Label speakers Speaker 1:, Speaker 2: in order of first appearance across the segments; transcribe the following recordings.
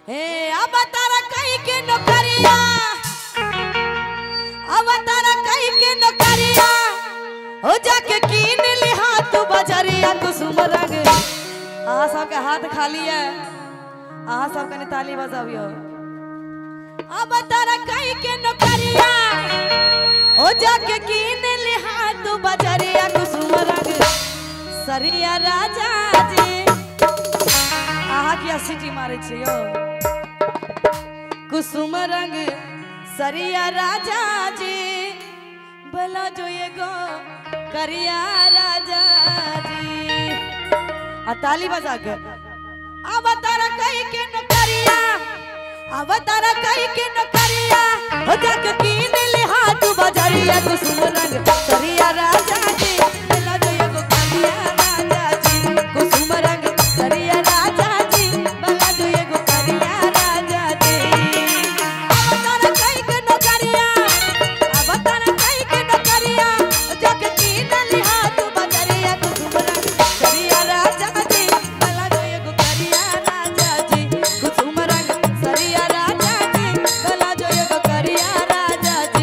Speaker 1: हे अब तारा कई के नौकरिया, अब तारा कई के नौकरिया हो जाके कीन ली हाथ बजरिया कुसुम रंग। आ सबके हाथ खाली है, आ सबके ताली बजावियो। अब तारा कई के नौकरिया हो जाके कीन ली हाथ बजरिया कुसुम रंग सरिया राजा जी। आहा की सीटी मारे छियो कुसुम रंग सरिया राजा जी भला जो ये गो करिया राजा जी। आ ताली बजा के अब तारा कई के नौकरिया, अब तारा कई के नौकरिया हो जाके कीन ले हाथ बजरिया कुसुम रंग सरिया राजा जी भला जो ये गो करिया राजा जी कुसुम रंग सरिया राजा जी भला जो ये गो करिया राजा जी। अब तारा कई के नौकरिया, अब तारा कई के नौकरिया जाके कीन ले हाथ बजरिया कुसुम रंग सरिया राजा जी भला जो ये गो करिया राजा जी कुसुम रंग सरिया राजा जी भला जो ये गो करिया राजा जी।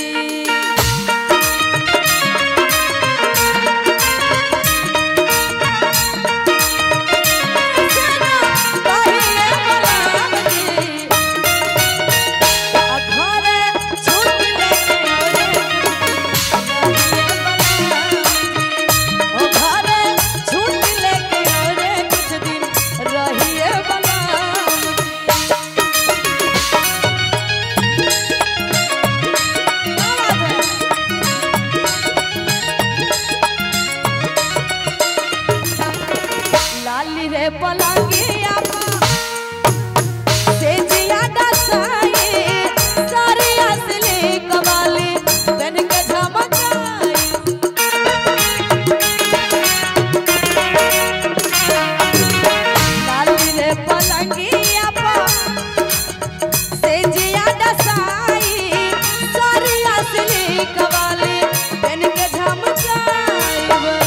Speaker 1: लाली रे पलंगी आपा से जिया दसाई सारी असली कवाली बन के झमकाई। लाली रे पलंगी आपा से जिया दसाई सारी असली कवाली बन के झमकाई।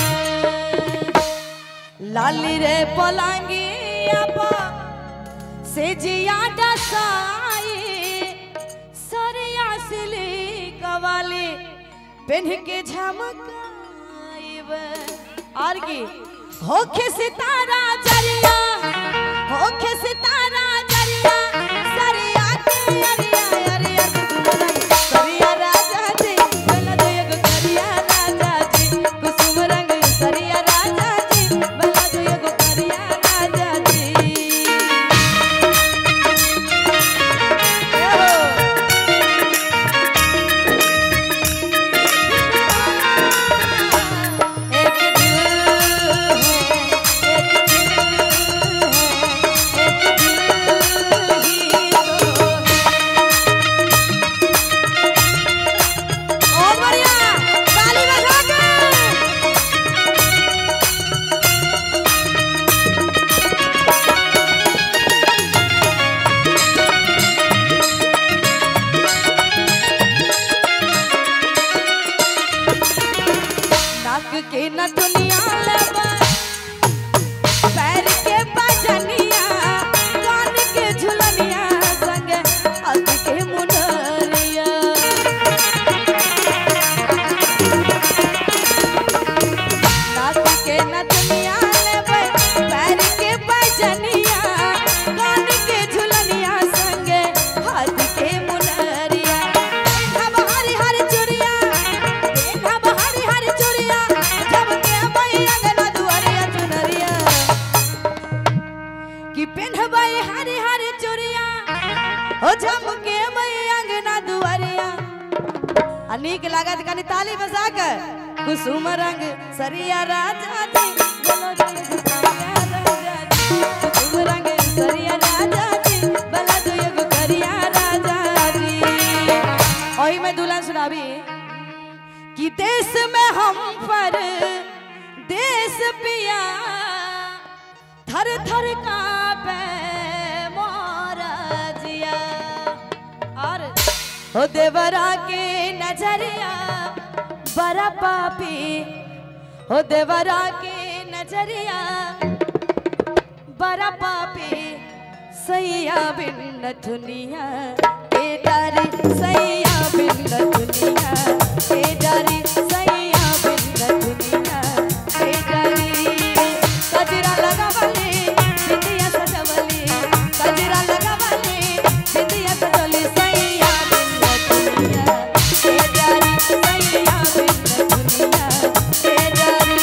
Speaker 1: लाली रे पलंगी आपा से जिया दसाई सरिया सिली कवाली पेन के झमकाइब। और की होखे सितारा जरिया, होखे सितारा जरिया सरिया के अरिया अरिया सरिया राजा जी भला जो ये गो करिया राजा जी कुसुम रंग सरिया राजा जी भला जो ये गो करिया राजा जी। एक दिल है, एक दिल है, एक दिल ही तो है। और बढ़िया ताली बजा के नाक के न दुनिया लेबा पैर के बजनिया कान के झुलनिया संगे अग के मुनरिया। नाक के न दुनिया लेबा पैर के बजनिया कान के झुलनिया संगे हाथ के मुनरिया। हम हरी हरी चुरिया हम हरी हरी चुरिया जब के बई अंगना दुआरिया चुनरिया कि पेन्हबई हरी हरी चुरिया हो जब के बई अंगना दुआरिया। अनीक लागत कनी ताली बजा के कुसुम रंग सरिया राजा जी बोलो जय सरिया राजा जी कुसुम रंग सरिया राजा जी भला जो ये गो करिया राजा जी। ओही में दुल्हन सुनाबी कि देश में हम पर देश पिया थर थर कांपे मोरा जिया। और हो देवरा के नजरिया बड़ा पापी हो देवरा के नजरिया बड़ा पापी सैया बिन दुनिया के डारी सैया बिन दुनिया के डारी सैया बिन दुनिया के डारी कजरा लगावली बिंदिया सजवली कजरा लगावली बिंदिया सजवली सैया बिन दुनिया के डारी सैया बिन दुनिया के डारी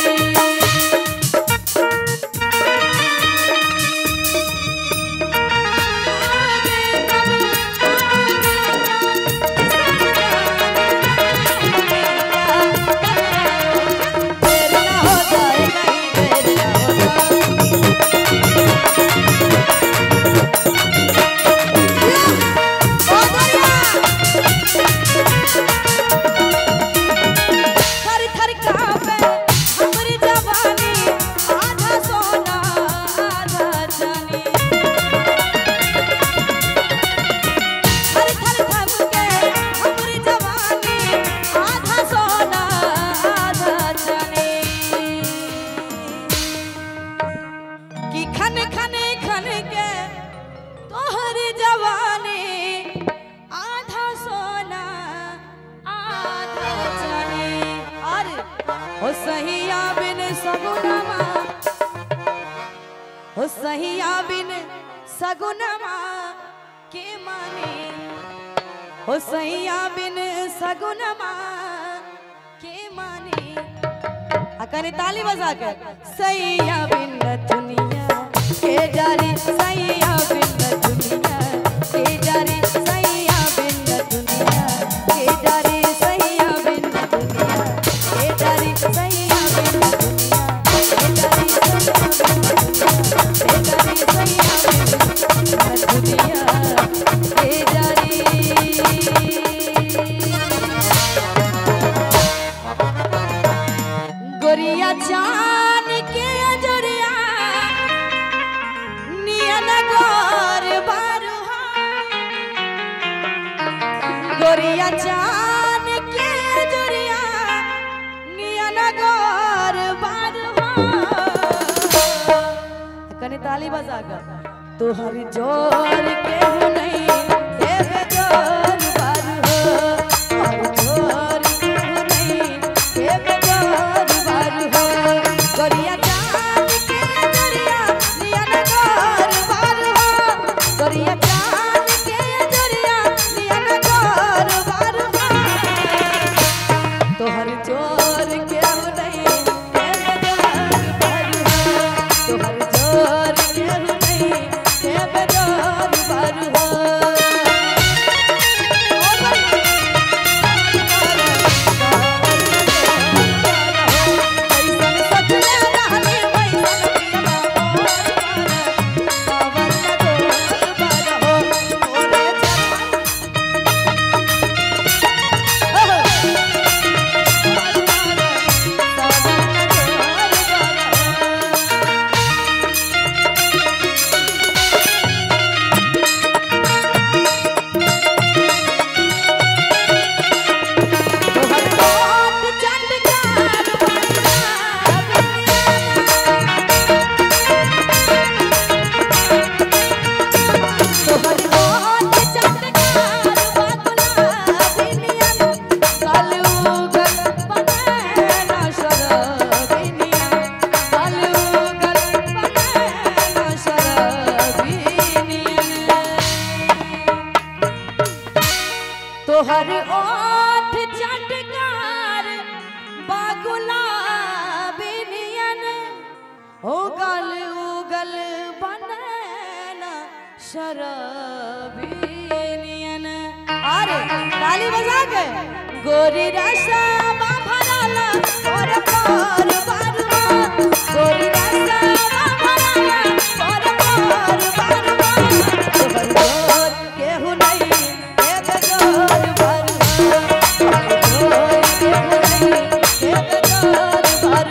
Speaker 1: सहिया बिन सगुनमा के माने हो सहिया बिन सगुनमा के माने अकने ताली बजा कर सैया बिन दुनिया के डारी सैया बिन दुनिया के डारी सैया बिन दुनिया के डारी सैया बिन दुनिया के डारी सैया बिन दुनिया के डारी गोरिया चान के अजरिया नियन गोर बारुहा गोरिया चान के अजरिया नियन गोर बारुहा कने ताली बजा कर तोहर जोर के हो नहीं देवे जोर बार हो तोहर जोर के हो नहीं देवे जोर बार हो गोरिया चांद के जरिया नियन गोर बार हो गोरिया चांद के जरिया नियन गोर बार हो तोहर जोर के हो नहीं देवे जोर बार हो तोहर जोर के हो नहीं देवे जोर बार हो तोहर ओठ चटकार बागुलाबी नियन उगल उगल बनना शराबी नियन अरे ताली बजा के गोरी रसा भराला और पार बारवा गोरी रसा भराला और पार बारवा तोहर जोर केहू नहीं देवे जोर भर तोहर जोर केहू नहीं देवे जोर भर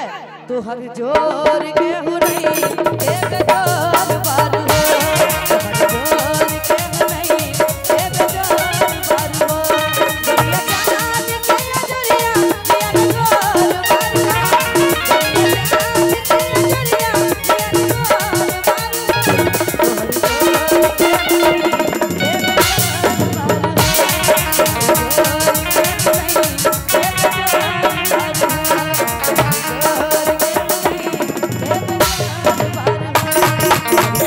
Speaker 1: तो हर जोर के हो नहीं एक जोर बारू हो, तो हर जोर के हो नहीं एक जोर बारू हो, दुनिया चांद के अजरिया दिया जोर बारू हो, दुनिया चांद के अजरिया दिया जोर बारू हो, तो हर जोर के हो नहीं एक जोर बारू हो, जोर के हो नहीं एक जोर बारू हो।